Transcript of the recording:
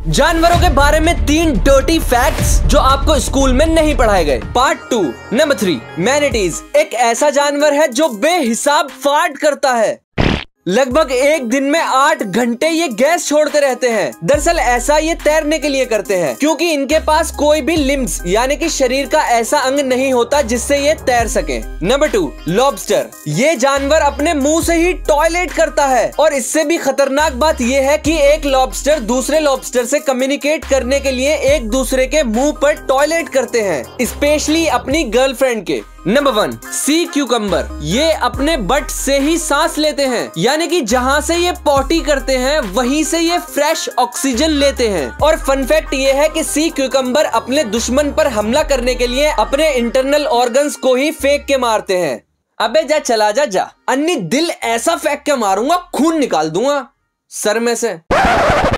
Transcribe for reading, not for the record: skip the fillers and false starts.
जानवरों के बारे में 3 डर्टी फैक्ट्स जो आपको स्कूल में नहीं पढ़ाए गए। पार्ट 2। नंबर 3, मैनिटीज एक ऐसा जानवर है जो बेहिसाब फार्ट करता है। लगभग एक दिन में 8 घंटे ये गैस छोड़ते रहते हैं। दरअसल ऐसा ये तैरने के लिए करते हैं क्योंकि इनके पास कोई भी लिम्स यानी कि शरीर का ऐसा अंग नहीं होता जिससे ये तैर सके। नंबर 2, लॉबस्टर ये जानवर अपने मुंह से ही टॉयलेट करता है और इससे भी खतरनाक बात ये है कि एक लॉबस्टर दूसरे लॉबस्टर से कम्युनिकेट करने के लिए एक दूसरे के मुंह पर टॉयलेट करते हैं, स्पेशली अपनी गर्लफ्रेंड के। नंबर 1, सी क्यूकम्बर ये अपने बट से ही सांस लेते हैं, यानी कि जहां से ये पॉटी करते हैं वहीं से ये फ्रेश ऑक्सीजन लेते हैं। और फन फैक्ट ये है कि सी क्यूकम्बर अपने दुश्मन पर हमला करने के लिए अपने इंटरनल ऑर्गन्स को ही फेंक के मारते हैं। अबे जा चला जा अन्नी दिल ऐसा फेंक के मारूंगा खून निकाल दूंगा सर में से।